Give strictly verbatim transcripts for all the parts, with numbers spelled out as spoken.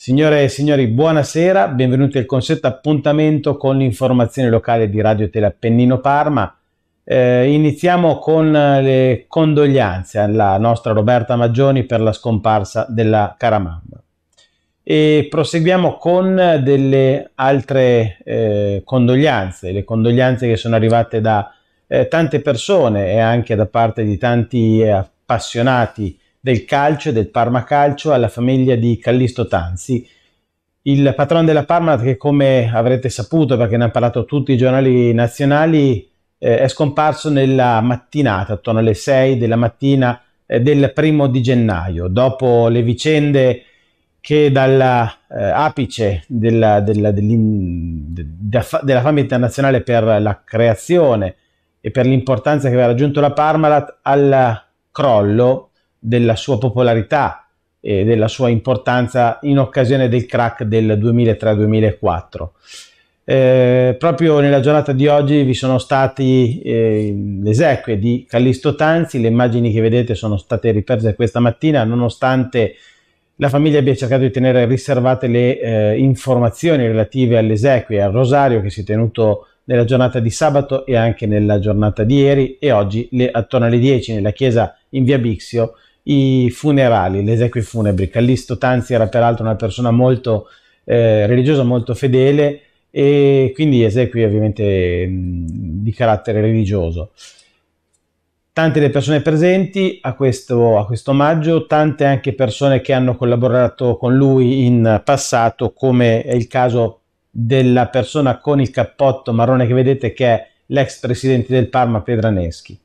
Signore e signori, buonasera, benvenuti al consueto appuntamento con l'informazione locale di Radio Tele Appennino Parma. Eh, iniziamo con le condoglianze alla nostra Roberta Maggioni per la scomparsa della cara mamma. E proseguiamo con delle altre eh, condoglianze, le condoglianze che sono arrivate da eh, tante persone e anche da parte di tanti eh, appassionati del calcio e del Parma Calcio alla famiglia di Callisto Tanzi, il patrono della Parma che, come avrete saputo perché ne hanno parlato tutti i giornali nazionali, eh, è scomparso nella mattinata, attorno alle sei della mattina eh, del primo di gennaio, dopo le vicende che dalla eh, apice della, della, della, della fama internazionale per la creazione e per l'importanza che aveva raggiunto la Parmalat al crollo della sua popolarità e della sua importanza in occasione del crack del duemilatré duemilaquattro. Eh, proprio nella giornata di oggi vi sono stati eh, le esequie di Callisto Tanzi. Le immagini che vedete sono state riprese questa mattina, nonostante la famiglia abbia cercato di tenere riservate le eh, informazioni relative alle esequie e al rosario che si è tenuto nella giornata di sabato e anche nella giornata di ieri, e oggi le, attorno alle dieci nella chiesa in via Bixio i funerali, le esequie funebri. Callisto Tanzi era peraltro una persona molto eh, religiosa, molto fedele, e quindi esequie ovviamente mh, di carattere religioso. Tante le persone presenti a questo, a questo omaggio, tante anche persone che hanno collaborato con lui in passato, come è il caso della persona con il cappotto marrone che vedete, che è l'ex presidente del Parma Pedraneschi.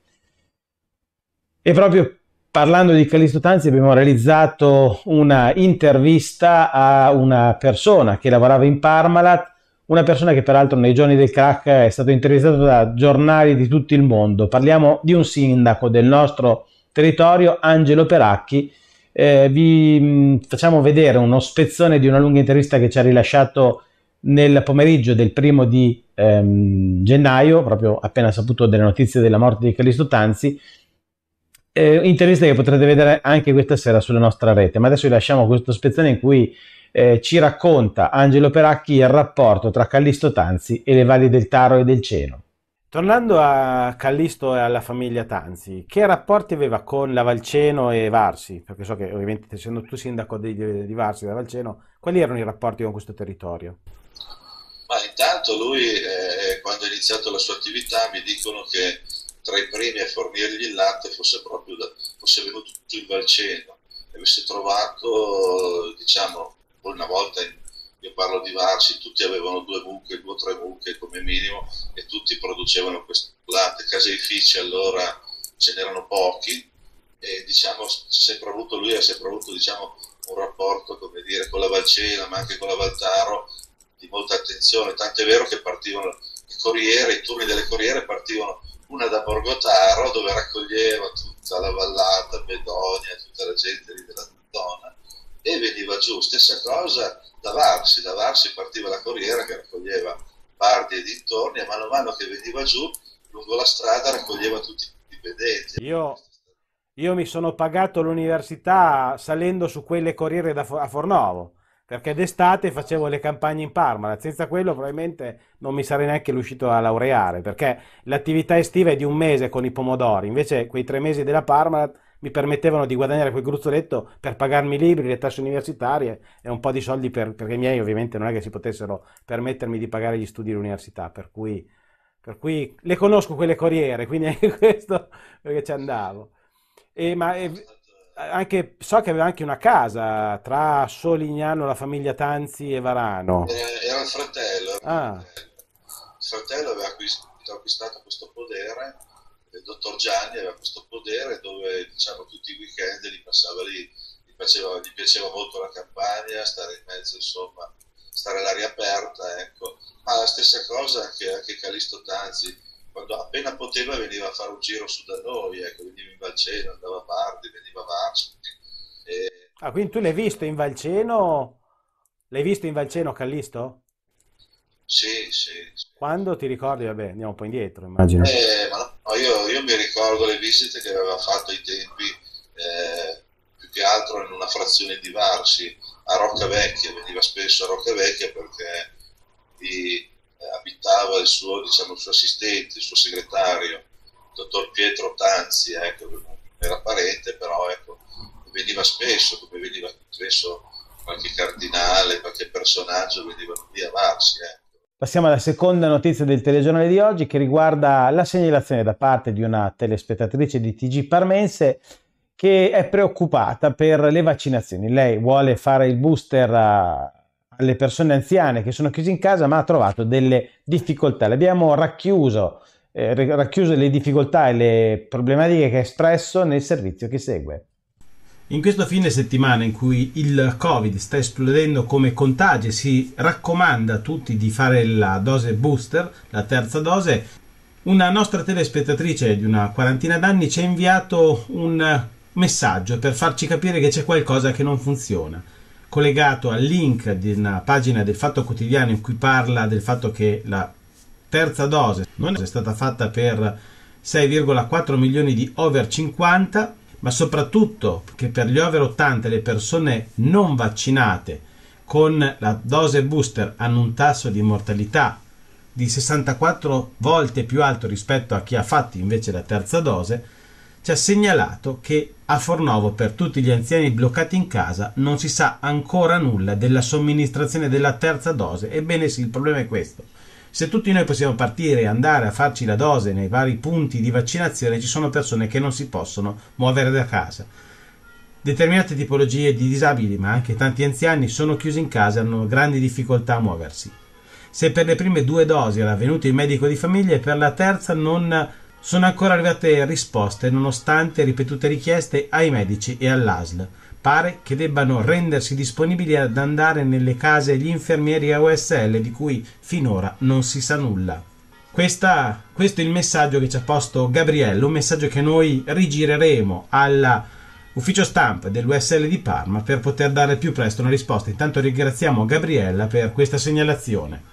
E proprio parlando di Callisto Tanzi abbiamo realizzato una intervista a una persona che lavorava in Parmalat, una persona che peraltro nei giorni del crack è stato intervistato da giornali di tutto il mondo. Parliamo di un sindaco del nostro territorio, Angelo Peracchi. Eh, vi mh, facciamo vedere uno spezzone di una lunga intervista che ci ha rilasciato nel pomeriggio del primo di ehm, gennaio, proprio appena saputo delle notizie della morte di Callisto Tanzi. Eh, intervista che potrete vedere anche questa sera sulla nostra rete, ma adesso vi lasciamo questo spezzone in cui eh, ci racconta Angelo Peracchi il rapporto tra Callisto Tanzi e le valli del Taro e del Ceno. Tornando a Callisto e alla famiglia Tanzi, che rapporti aveva con la Valceno e Varsi? Perché so che ovviamente essendo tu sindaco di, di, di Varsi e da Valceno, quali erano i rapporti con questo territorio? Ma intanto lui, eh, quando ha iniziato la sua attività, mi dicono che tra i primi a fornirgli il latte fosse proprio da, fosse venuto il Valceno e avesse trovato, diciamo, una volta, in, io parlo di Varsi, tutti avevano due mucche, due o tre mucche come minimo, e tutti producevano questo latte. Caseifici allora ce n'erano pochi, e diciamo sempre avuto, lui ha sempre avuto, diciamo, un rapporto, come dire, con la Valcena ma anche con la Valtaro di molta attenzione, tant'è vero che partivano le corriere, i turni delle corriere partivano una da Borgotaro, dove raccoglieva tutta la vallata, Bedonia, tutta la gente lì della zona, e veniva giù. Stessa cosa da Varsi, da Varsi partiva la corriera che raccoglieva Bardi e dintorni, e mano a mano che veniva giù lungo la strada raccoglieva tutti i pedenti. Io, io mi sono pagato l'università salendo su quelle corriere da, a Fornovo, perché d'estate facevo le campagne in Parma. Senza quello probabilmente non mi sarei neanche riuscito a laureare, perché l'attività estiva è di un mese con i pomodori, invece quei tre mesi della Parma mi permettevano di guadagnare quel gruzzoletto per pagarmi i libri, le tasse universitarie e un po' di soldi per, perché i miei ovviamente non è che si potessero permettermi di pagare gli studi all'università, per cui, per cui le conosco quelle corriere, quindi anche questo perché ci andavo. E, ma e, anche, so che aveva anche una casa tra Solignano, la famiglia Tanzi e Varano. Eh, era il fratello, era Ah, il fratello aveva acquist- acquistato questo podere, il dottor Gianni aveva questo podere dove, diciamo, tutti i weekend li passava lì, gli, faceva, gli piaceva molto la campagna, stare in mezzo, insomma, stare all'aria aperta, ecco. Ma la stessa cosa anche, anche Callisto Tanzi, quando appena poteva veniva a fare un giro su da noi, ecco, veniva in Valceno, andava a Bardi, veniva a Varsi. E ah, quindi tu l'hai visto in Valceno? L'hai visto in Valceno, Callisto? sì, sì, sì. Quando ti ricordi? Vabbè, andiamo un po' indietro, immagino. Eh, ma no, io, io mi ricordo le visite che aveva fatto ai tempi, eh, più che altro in una frazione di Varsi, a Roccavecchia, veniva spesso a Roccavecchia perché lì eh, abitava il suo, diciamo, il suo assistente, il suo segretario, il dottor Pietro Tanzi, ecco, non era parente, però ecco, veniva spesso, come veniva spesso qualche cardinale, qualche personaggio venivano lì a Varsi. Eh. Passiamo alla seconda notizia del telegiornale di oggi, che riguarda la segnalazione da parte di una telespettatrice di T G Parmense che è preoccupata per le vaccinazioni. Lei vuole fare il booster a, alle persone anziane che sono chiuse in casa, ma ha trovato delle difficoltà. Le abbiamo racchiuso, eh, racchiuso le difficoltà e le problematiche che ha espresso nel servizio che segue. In questo fine settimana in cui il Covid sta esplodendo come contagi, si raccomanda a tutti di fare la dose booster, la terza dose, una nostra telespettatrice di una quarantina d'anni ci ha inviato un messaggio per farci capire che c'è qualcosa che non funziona, collegato al link di una pagina del Fatto Quotidiano in cui parla del fatto che la terza dose non è stata fatta per sei virgola quattro milioni di over cinquanta, ma soprattutto che per gli over ottanta le persone non vaccinate con la dose booster hanno un tasso di mortalità di sessantaquattro volte più alto rispetto a chi ha fatto invece la terza dose, ci ha segnalato che a Fornovo per tutti gli anziani bloccati in casa non si sa ancora nulla della somministrazione della terza dose. Ebbene sì, il problema è questo. Se tutti noi possiamo partire e andare a farci la dose nei vari punti di vaccinazione, ci sono persone che non si possono muovere da casa. Determinate tipologie di disabili, ma anche tanti anziani, sono chiusi in casa e hanno grandi difficoltà a muoversi. Se per le prime due dosi era venuto il medico di famiglia, e per la terza non sono ancora arrivate risposte, nonostante ripetute richieste ai medici e all'A S L. Pare che debbano rendersi disponibili ad andare nelle case gli infermieri A O S L, di cui finora non si sa nulla. Questa, questo è il messaggio che ci ha posto Gabriello, un messaggio che noi rigireremo all'ufficio stampa dell'U S L di Parma per poter dare più presto una risposta. Intanto ringraziamo Gabriella per questa segnalazione.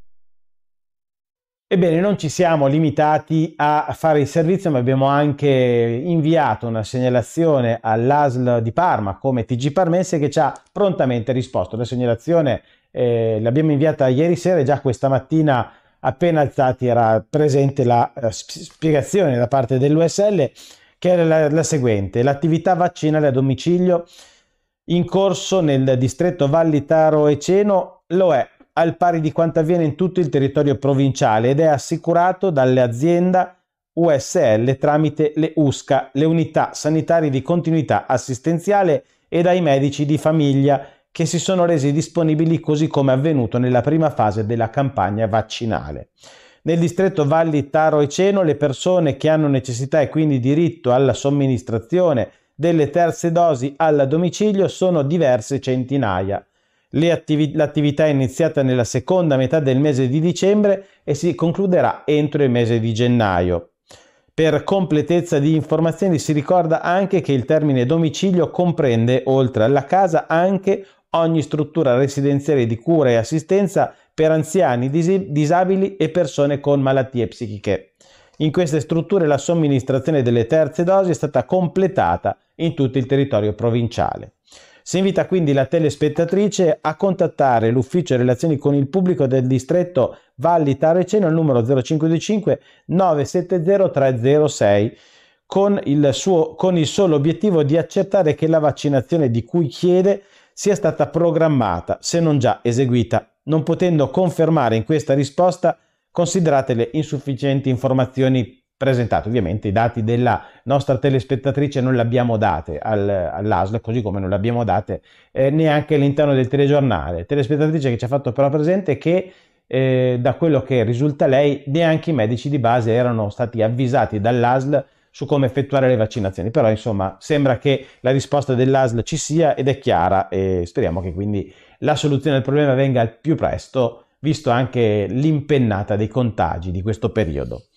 Ebbene, non ci siamo limitati a fare il servizio, ma abbiamo anche inviato una segnalazione all'A S L di Parma come T G Parmense, che ci ha prontamente risposto. La segnalazione eh, l'abbiamo inviata ieri sera e già questa mattina appena alzati era presente la eh, spiegazione da parte dell'U S L, che era la, la seguente: l'attività vaccinale a domicilio in corso nel distretto Vallitaro Eceno lo è al pari di quanto avviene in tutto il territorio provinciale ed è assicurato dall'azienda U S L tramite le U S C A, le unità sanitarie di continuità assistenziale, e dai medici di famiglia che si sono resi disponibili, così come avvenuto nella prima fase della campagna vaccinale. Nel distretto Vallitaro Eceno le persone che hanno necessità e quindi diritto alla somministrazione delle terze dosi al domicilio sono diverse centinaia. L'attività è iniziata nella seconda metà del mese di dicembre e si concluderà entro il mese di gennaio. Per completezza di informazioni si ricorda anche che il termine domicilio comprende, oltre alla casa, anche ogni struttura residenziale di cura e assistenza per anziani, disabili e persone con malattie psichiche. In queste strutture la somministrazione delle terze dosi è stata completata in tutto il territorio provinciale. Si invita quindi la telespettatrice a contattare l'ufficio relazioni con il pubblico del distretto Vallitaro Eceno al numero zero cinque due cinque nove sette zero tre zero sei con il, suo, con il solo obiettivo di accertare che la vaccinazione di cui chiede sia stata programmata, se non già eseguita. Non potendo confermare in questa risposta, considerate le insufficienti informazioni presentate. Ovviamente i dati della nostra telespettatrice non li abbiamo date al, all'A S L, così come non li abbiamo date eh, neanche all'interno del telegiornale. Telespettatrice che ci ha fatto però presente che eh, da quello che risulta lei, neanche i medici di base erano stati avvisati dall'A S L su come effettuare le vaccinazioni. Però insomma sembra che la risposta dell'A S L ci sia ed è chiara, e speriamo che quindi la soluzione del problema venga al più presto, visto anche l'impennata dei contagi di questo periodo.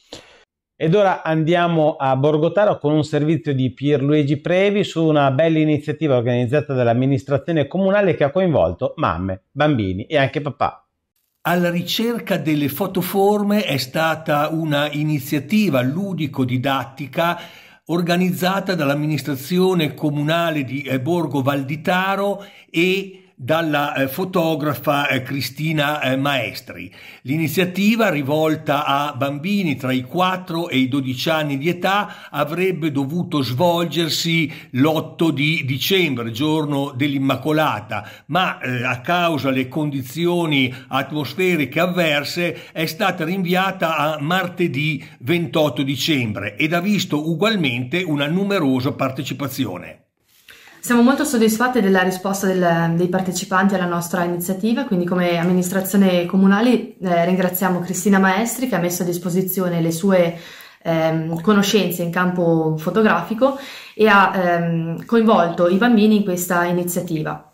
Ed ora andiamo a Borgotaro con un servizio di Pierluigi Previ su una bella iniziativa organizzata dall'amministrazione comunale che ha coinvolto mamme, bambini e anche papà. Alla ricerca delle fotoforme è stata una iniziativa ludico-didattica organizzata dall'amministrazione comunale di Borgo Valditaro e dalla eh, fotografa eh, Cristina eh, Maestri. L'iniziativa, rivolta a bambini tra i quattro e i dodici anni di età, avrebbe dovuto svolgersi l'otto di dicembre, giorno dell'Immacolata, ma eh, a causa delle condizioni atmosferiche avverse è stata rinviata a martedì ventotto dicembre ed ha visto ugualmente una numerosa partecipazione. Siamo molto soddisfatti della risposta del, dei partecipanti alla nostra iniziativa, quindi come amministrazione comunale eh, ringraziamo Cristina Maestri che ha messo a disposizione le sue ehm, conoscenze in campo fotografico e ha ehm, coinvolto i bambini in questa iniziativa.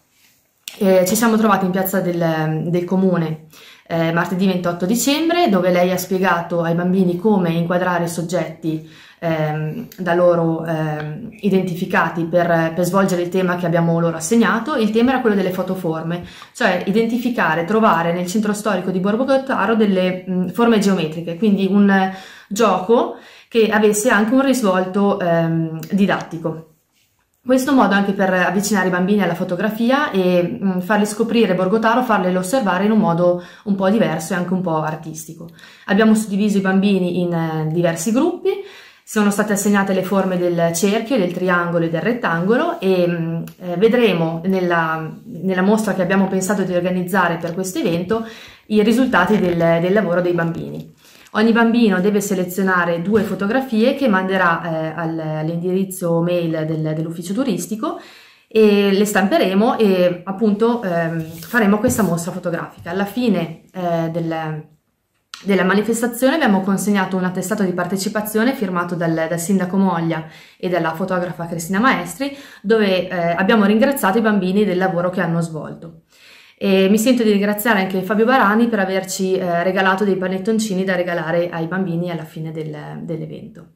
Eh, ci siamo trovati in piazza del, del comune eh, martedì ventotto dicembre, dove lei ha spiegato ai bambini come inquadrare soggetti ehm, da loro ehm, identificati per, per svolgere il tema che abbiamo loro assegnato. Il tema era quello delle fotoforme, cioè identificare, trovare nel centro storico di Borgo Gottaro delle mh, forme geometriche, quindi un eh, gioco che avesse anche un risvolto ehm, didattico. Questo modo anche per avvicinare i bambini alla fotografia e mh, farli scoprire Borgo Gottaro, farli osservare in un modo un po' diverso e anche un po' artistico. Abbiamo suddiviso i bambini in eh, diversi gruppi, sono state assegnate le forme del cerchio, del triangolo e del rettangolo e mh, eh, vedremo nella, nella mostra che abbiamo pensato di organizzare per questo evento i risultati del, del lavoro dei bambini. Ogni bambino deve selezionare due fotografie che manderà eh, all'indirizzo mail del, dell'ufficio turistico e le stamperemo e appunto ehm, faremo questa mostra fotografica. Alla fine eh, del, della manifestazione abbiamo consegnato un attestato di partecipazione firmato dal, dal sindaco Moglia e dalla fotografa Cristina Maestri, dove eh, abbiamo ringraziato i bambini del lavoro che hanno svolto. E mi sento di ringraziare anche Fabio Barani per averci eh, regalato dei panettoncini da regalare ai bambini alla fine del, dell'evento.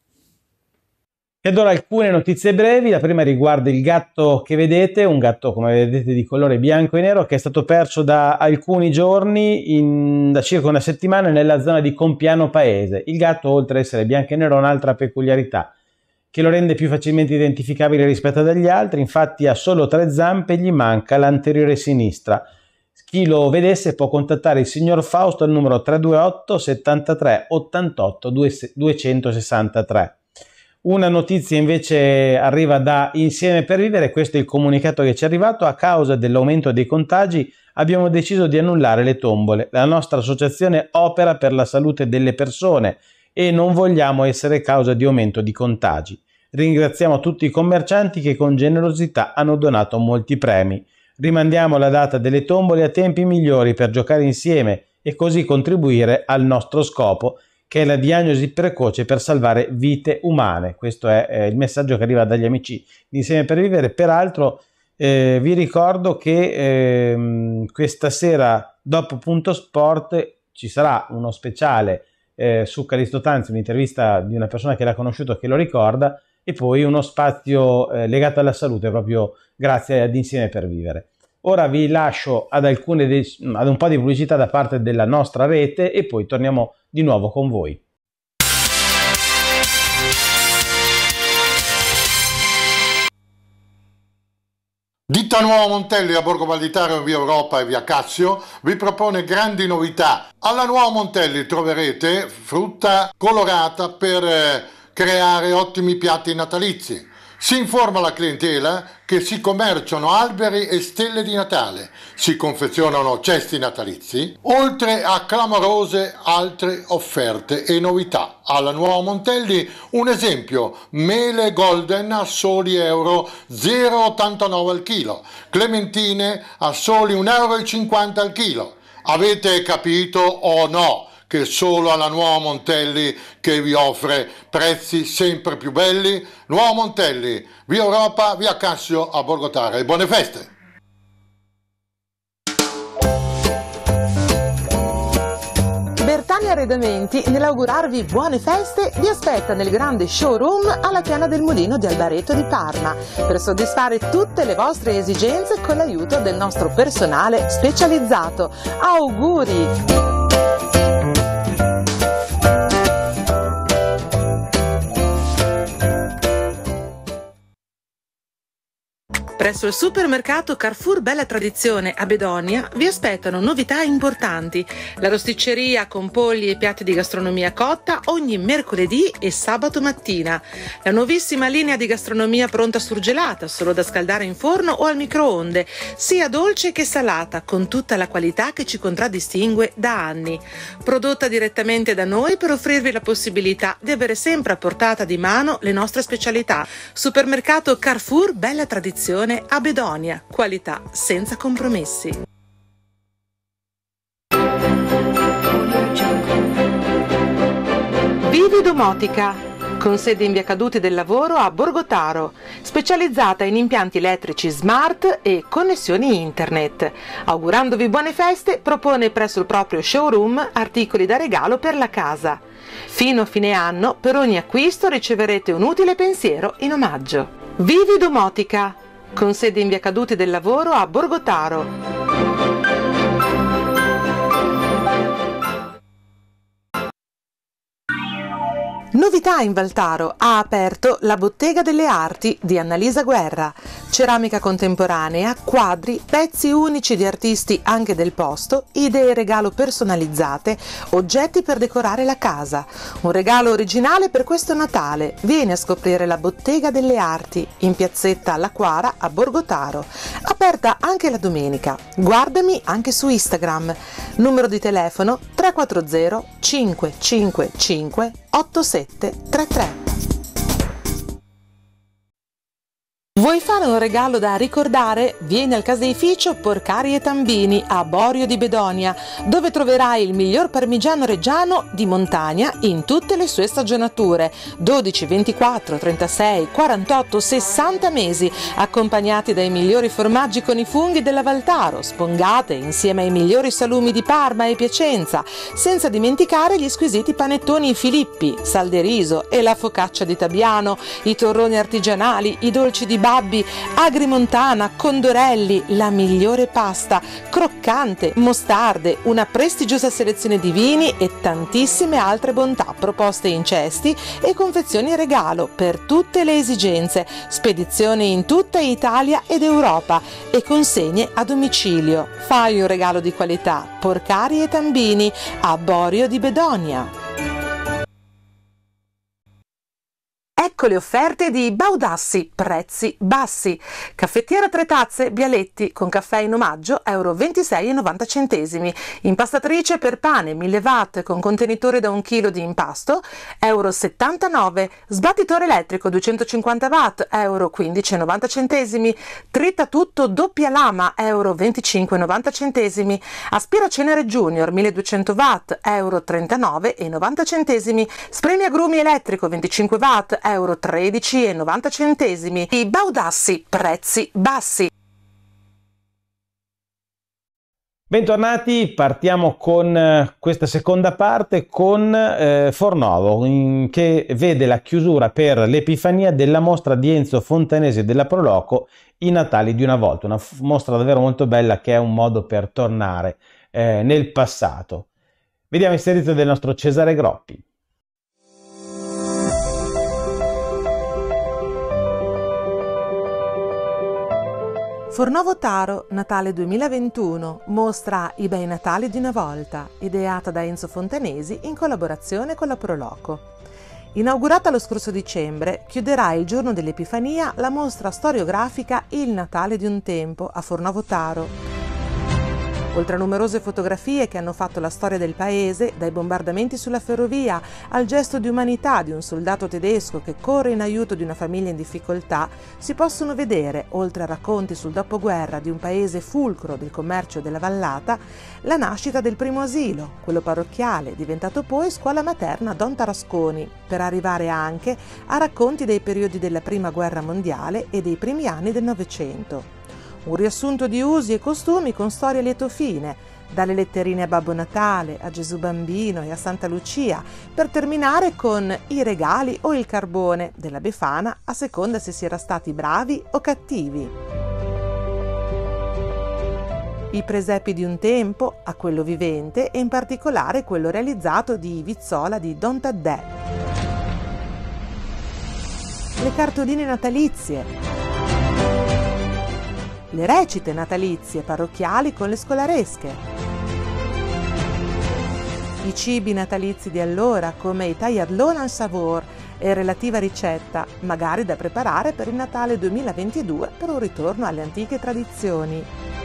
Ed ora alcune notizie brevi. La prima riguarda il gatto che vedete, un gatto come vedete di colore bianco e nero che è stato perso da alcuni giorni, in, da circa una settimana, nella zona di Compiano Paese. Il gatto, oltre ad essere bianco e nero, ha un'altra peculiarità che lo rende più facilmente identificabile rispetto agli altri. Infatti ha solo tre zampe e gli manca l'anteriore sinistra. Chi lo vedesse può contattare il signor Fausto al numero tre due otto settantatré ottantotto duecentosessantatré. Una notizia invece arriva da Insieme per Vivere, questo è il comunicato che ci è arrivato: a causa dell'aumento dei contagi abbiamo deciso di annullare le tombole. La nostra associazione opera per la salute delle persone e non vogliamo essere causa di aumento di contagi. Ringraziamo tutti i commercianti che con generosità hanno donato molti premi. Rimandiamo la data delle tombole a tempi migliori per giocare insieme e così contribuire al nostro scopo, che è la diagnosi precoce per salvare vite umane. Questo è eh, il messaggio che arriva dagli amici di Insieme per Vivere. Peraltro eh, vi ricordo che eh, questa sera dopo Punto Sport ci sarà uno speciale Eh, su Callisto Tanzi, un'intervista di una persona che l'ha conosciuto che lo ricorda, e poi uno spazio eh, legato alla salute proprio grazie ad Insieme per Vivere. Ora vi lascio ad, alcune de- ad un po' di pubblicità da parte della nostra rete e poi torniamo di nuovo con voi. Ditta Nuovo Montelli a Borgo Valditaro, via Europa e via Cassio vi propone grandi novità. Alla Nuovo Montelli troverete frutta colorata per eh, creare ottimi piatti natalizi. Si informa la clientela che si commerciano alberi e stelle di Natale, si confezionano cesti natalizi, oltre a clamorose altre offerte e novità. Alla Nuovo Montelli un esempio: mele golden a soli euro zero virgola ottantanove al chilo, clementine a soli un euro e cinquanta al chilo. Avete capito o no che solo alla Nuovo Montelli che vi offre prezzi sempre più belli? Nuovo Montelli, via Europa, via Cassio a Borgo Tara, e buone feste! Bertani Arredamenti, nell'augurarvi buone feste, vi aspetta nel grande showroom alla Piana del Mulino di Albareto di Parma per soddisfare tutte le vostre esigenze con l'aiuto del nostro personale specializzato. Auguri! Presso il supermercato Carrefour Bella Tradizione a Bedonia vi aspettano novità importanti. La rosticceria con polli e piatti di gastronomia cotta ogni mercoledì e sabato mattina. La nuovissima linea di gastronomia pronta surgelata, solo da scaldare in forno o al microonde, sia dolce che salata, con tutta la qualità che ci contraddistingue da anni. Prodotta direttamente da noi per offrirvi la possibilità di avere sempre a portata di mano le nostre specialità. Supermercato Carrefour Bella Tradizione a Bedonia, qualità senza compromessi. Vivi Domotica, con sede in via Caduti del Lavoro a Borgotaro, specializzata in impianti elettrici smart e connessioni internet. Augurandovi buone feste, propone presso il proprio showroom articoli da regalo per la casa. Fino a fine anno, per ogni acquisto riceverete un utile pensiero in omaggio. Vivi Domotica, con sede in via Caduti del Lavoro a Borgotaro. Novità in Valtaro, ha aperto la Bottega delle Arti di Annalisa Guerra. Ceramica contemporanea, quadri, pezzi unici di artisti anche del posto, idee regalo personalizzate, oggetti per decorare la casa. Un regalo originale per questo Natale. Vieni a scoprire la Bottega delle Arti in piazzetta alla Quara a Borgotaro. Aperta anche la domenica. Guardami anche su Instagram. Numero di telefono tre quattro zero cinque cinque cinque otto sette tre tre. Vuoi fare un regalo da ricordare? Vieni al caseificio Porcari e Tambini a Borio di Bedonia, dove troverai il miglior parmigiano reggiano di montagna in tutte le sue stagionature, dodici, ventiquattro, trentasei, quarantotto, sessanta mesi, accompagnati dai migliori formaggi con i funghi della Valtaro, spongate insieme ai migliori salumi di Parma e Piacenza, senza dimenticare gli squisiti panettoni Filippi, Salderiso e la focaccia di Tabiano, i torroni artigianali, i dolci di Babbi, Agrimontana, Condorelli, la migliore pasta, croccante, mostarde, una prestigiosa selezione di vini e tantissime altre bontà proposte in cesti e confezioni regalo per tutte le esigenze, spedizioni in tutta Italia ed Europa e consegne a domicilio. Fai un regalo di qualità. Porcari e Tambini a Borio di Bedonia. Ecco le offerte di Baudassi, prezzi bassi. Caffettiera tre tazze, Bialetti, con caffè in omaggio, euro ventisei e novanta centesimi. Impastatrice per pane, mille watt, con contenitore da un chilo di impasto, euro settantanove. Sbattitore elettrico, duecentocinquanta watt, euro quindici e novanta centesimi. Trittatutto doppia lama, euro venticinque e novanta centesimi. Aspiracenere Junior, milleduecento watt, euro trentanove e novanta centesimi. Spremi agrumi elettrico, venticinque watt, euro tredici e novanta centesimi. I Baudassi, prezzi bassi. Bentornati, partiamo con questa seconda parte con eh, Fornovo, in, che vede la chiusura per l'Epifania della mostra di Enzo Fontanesi della Proloco, I Natali di una volta, una mostra davvero molto bella che è un modo per tornare eh, nel passato. Vediamo il servizio del nostro Cesare Groppi. Fornovo Taro, Natale duemilaventuno, mostra I bei Natali di una volta, ideata da Enzo Fontanesi in collaborazione con la Proloco. Inaugurata lo scorso dicembre, chiuderà il giorno dell'Epifania la mostra storiografica Il Natale di un tempo a Fornovo Taro. Oltre a numerose fotografie che hanno fatto la storia del paese, dai bombardamenti sulla ferrovia al gesto di umanità di un soldato tedesco che corre in aiuto di una famiglia in difficoltà, si possono vedere, oltre a racconti sul dopoguerra di un paese fulcro del commercio della vallata, la nascita del primo asilo, quello parrocchiale, diventato poi scuola materna Don Tarasconi, per arrivare anche a racconti dei periodi della Prima Guerra Mondiale e dei primi anni del Novecento. Un riassunto di usi e costumi con storie a lieto fine, dalle letterine a Babbo Natale, a Gesù Bambino e a Santa Lucia, per terminare con i regali o il carbone della Befana, a seconda se si era stati bravi o cattivi. I presepi di un tempo a quello vivente e in particolare quello realizzato di Vizzola di Don Taddè. Le cartoline natalizie. le recite natalizie parrocchiali con le scolaresche, i cibi natalizi di allora come i tagliatellon al savor e relativa ricetta, magari da preparare per il Natale duemilaventidue per un ritorno alle antiche tradizioni.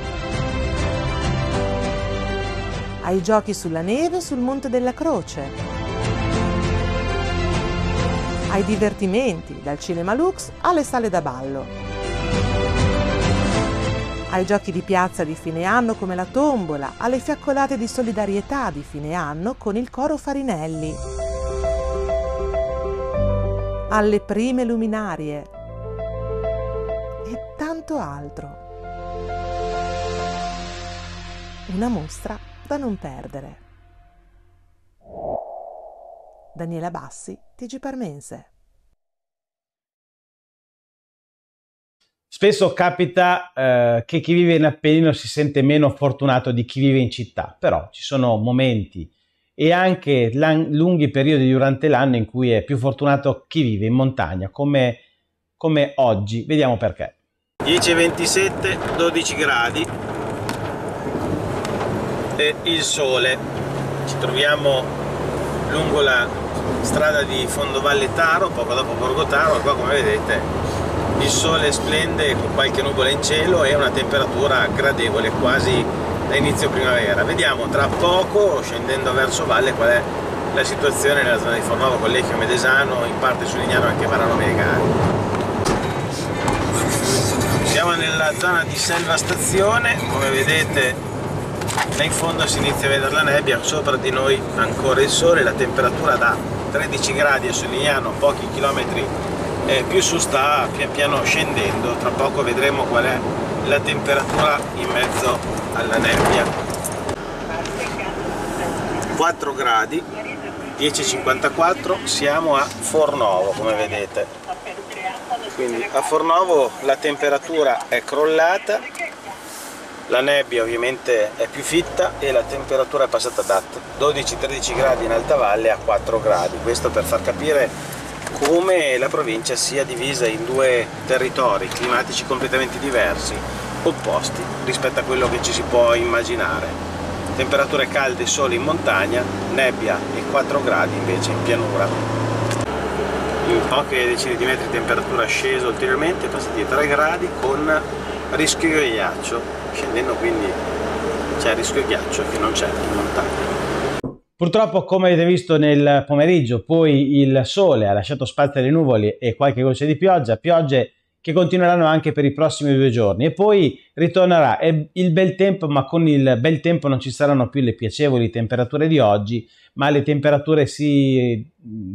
Ai giochi sulla neve sul Monte della Croce, ai divertimenti dal Cinema Lux alle sale da ballo, ai giochi di piazza di fine anno come la tombola, alle fiaccolate di solidarietà di fine anno con il coro Farinelli, alle prime luminarie e tanto altro. Una mostra da non perdere. Daniela Bassi, T G Parmense. Spesso capita eh, che chi vive in Appennino si sente meno fortunato di chi vive in città, però ci sono momenti e anche lunghi periodi durante l'anno in cui è più fortunato chi vive in montagna, come, come oggi. Vediamo perché. dieci e ventisette, dodici gradi e il sole. Ci troviamo lungo la strada di Fondovalle Taro, poco dopo Borgo Taro, e qua come vedete il sole splende con qualche nuvola in cielo e una temperatura gradevole, quasi da inizio primavera. Vediamo tra poco, scendendo verso valle, qual è la situazione nella zona di Fornovo, Collecchio, Medesano, in parte su Lignano anche Varano Meregari. Siamo nella zona di Selva Stazione, come vedete là in fondo si inizia a vedere la nebbia, sopra di noi ancora il sole, la temperatura da tredici gradi a Solignano, pochi chilometri eh, più su sta pian piano scendendo. Tra poco vedremo qual è la temperatura in mezzo alla nebbia. quattro gradi, dieci e cinquantaquattro, siamo a Fornovo come vedete. Quindi a Fornovo la temperatura è crollata, la nebbia ovviamente è più fitta e la temperatura è passata da dodici tredici gradi in alta valle a quattro gradi. Questo per far capire come la provincia sia divisa in due territori climatici completamente diversi, opposti rispetto a quello che ci si può immaginare. Temperature calde solo in montagna, nebbia e quattro gradi invece in pianura. In poche decine di metri temperatura scesa ulteriormente, passati a tre gradi con rischio ghiaccio. Scendendo quindi c'è il rischio ghiaccio che non c'è in montagna. Purtroppo, come avete visto nel pomeriggio, poi il sole ha lasciato spazio alle nuvole e qualche goccia di pioggia, piogge che continueranno anche per i prossimi due giorni, e poi ritornerà il bel tempo, ma con il bel tempo non ci saranno più le piacevoli temperature di oggi, ma le temperature si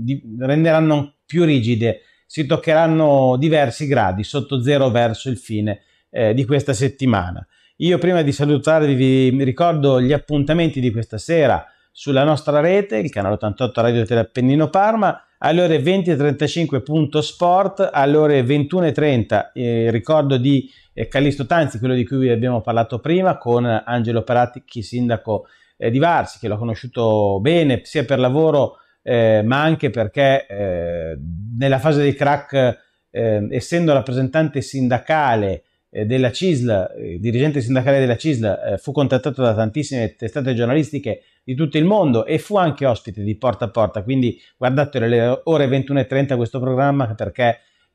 renderanno più rigide, si toccheranno diversi gradi sotto zero verso il fine eh, di questa settimana. Io prima di salutarvi vi ricordo gli appuntamenti di questa sera sulla nostra rete, il canale ottantotto Radio Tele Appennino Parma, alle ore venti e trentacinque Punto Sport, alle ore ventuno e trenta eh, ricordo di eh, Callisto Tanzi, quello di cui vi abbiamo parlato prima, con Angelo Peratti, sindaco eh, di Varsi, che l'ho conosciuto bene sia per lavoro eh, ma anche perché eh, nella fase dei crack, eh, essendo rappresentante sindacale della C I S L, eh, dirigente sindacale della C I S L, eh, fu contattato da tantissime testate giornalistiche di tutto il mondo e fu anche ospite di Porta a Porta, quindi guardate alle ore ventuno e trenta questo programma, perché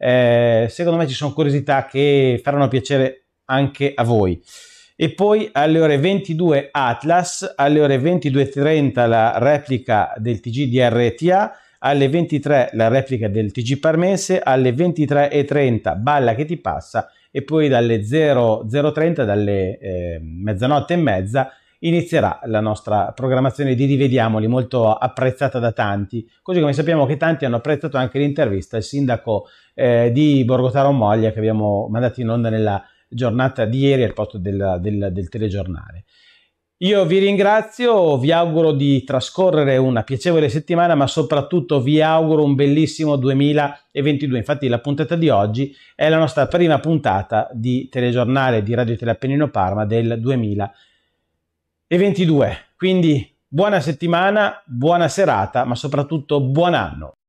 eh, secondo me ci sono curiosità che faranno piacere anche a voi. E poi alle ore ventidue Atlas, alle ore ventidue e trenta la replica del T G di R T A, alle ventitré la replica del T G Parmense, alle ventitré e trenta Balla che ti passa, e poi dalle zero zero trenta, dalle eh, mezzanotte e mezza, inizierà la nostra programmazione di Rivediamoli, molto apprezzata da tanti, così come sappiamo che tanti hanno apprezzato anche l'intervista al sindaco eh, di Borgo Taro Moglia, che abbiamo mandato in onda nella giornata di ieri al posto del, del, del telegiornale. Io vi ringrazio, vi auguro di trascorrere una piacevole settimana, ma soprattutto vi auguro un bellissimo duemilaventidue. Infatti la puntata di oggi è la nostra prima puntata di telegiornale di Radio Tele Appennino Parma del duemilaventidue. Quindi buona settimana, buona serata, ma soprattutto buon anno.